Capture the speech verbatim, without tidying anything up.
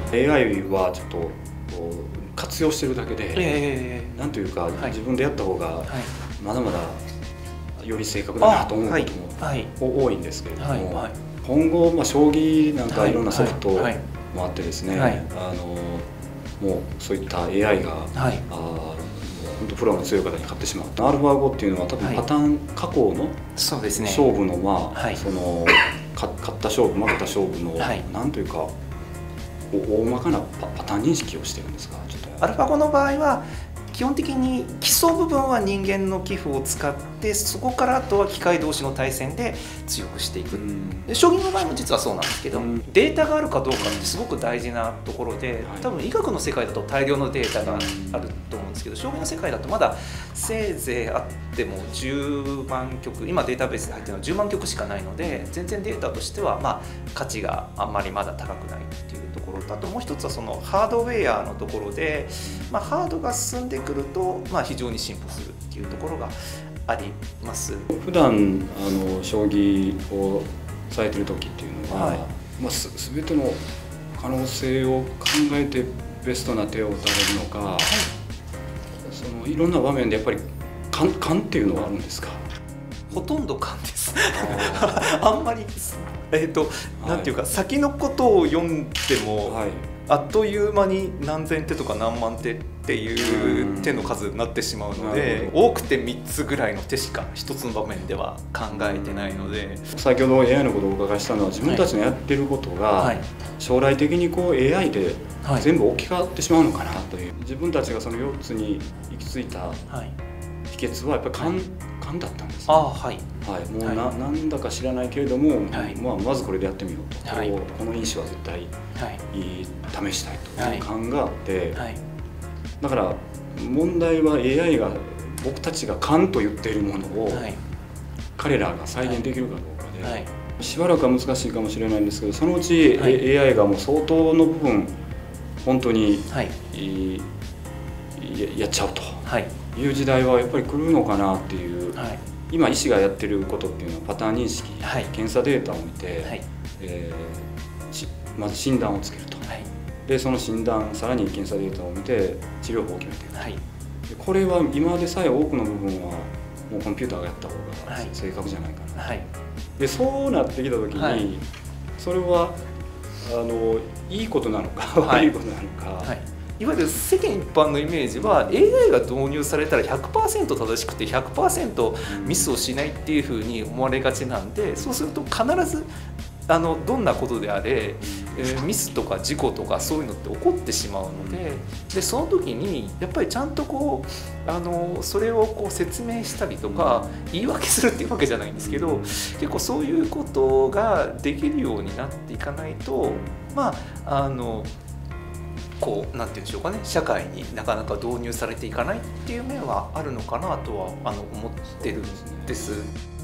エーアイ はちょっとこう活用してるだけで、 えー、 なんというか、 はい、 自分でやった方がはい、 まだまだより正確だなと思うことも多いんですけれども、 はいはい、 今後、まあ、将棋なんかいろんなソフトはいもあってですね、 はい、 あのもうそういった エーアイ が、はい、あ本当プロの強い方に勝ってしまう。アルファごっていうのは多分パターン、過去の勝負の、まあ、その勝った勝負負けた勝負の、はい、なんというか大まかな パ, パターン認識をしてるんですか。ちょっとアルファごの場合は基本的に基礎部分は人間の棋譜を使って、そこからあとは機械同士の対戦で強くしていく。で将棋の場合も実はそうなんですけど、データがあるかどうかってすごく大事なところで、多分医学の世界だと大量のデータがあると思うんですけど、将棋の世界だとまだせいぜいあってもじゅうまん局、今データベースで入ってるのはじゅうまん局しかないので、全然データとしてはまあ価値があんまりまだ高くないっていうところだと、もう一つはそのハードウェアのところで、まあ、ハードが進んでくると、まあ、非常に進歩するっていうところがあります。 普段あの将棋をされてる時っていうのは、はい、まあ、す全ての可能性を考えてベストな手を打たれるのか、はい、そのいろんな場面でやっぱり勘勘っていうのはあるんですか。 ほとんど勘です。あんまりえーと、なんていうか、はい、先のことを読んでも、はい、あっという間に何千手とか何万手っていう手の数になってしまうので、多くてみっつぐらいの手しかひとつの場面では考えてないので。 先ほど エーアイ のことをお伺いしたのは、自分たちのやってることが将来的にこう エーアイ で全部置き換わってしまうのかなという、はい、自分たちがそのよっつに行き着いた秘訣はやっぱり勘、はい、勘だったんです、ね。あ、はいはい、もう な,、はい、なんだか知らないけれども、はい、まあ、まずこれでやってみようと、はい、この因子は絶対、はい、試したいという勘があって、はい、だから問題は エーアイ が僕たちが勘と言っているものを、はい、彼らが再現できるかどうかで、はい、しばらくは難しいかもしれないんですけど、そのうち、はい、エーアイ がもう相当の部分本当に、はい、や, やっちゃうという時代はやっぱり来るのかなっていう。はい、今医師がやってることっていうのはパターン認識、はい、検査データを見て、はい、えー、まず診断をつけると、はい、でその診断さらに検査データを見て治療法を決めていくと、はい、でこれは今でさえ多くの部分はもうコンピューターがやった方が正確じゃないかな、はい、でそうなってきた時に、はい、それはあのいいことなのか、はい、悪いことなのか、はい、 いわゆる世間一般のイメージは エーアイ が導入されたら ひゃくパーセント 正しくて ひゃくパーセント ミスをしないっていうふうに思われがちなんで、そうすると必ずあのどんなことであれ、えー、ミスとか事故とかそういうのって起こってしまうので、でその時にやっぱりちゃんとこうあのそれをこう説明したりとか言い訳するっていうわけじゃないんですけど、結構そういうことができるようになっていかないと、まああのこうなんていうんでしょうかね、社会になかなか導入されていかないっていう面はあるのかなとはあの思ってるんです。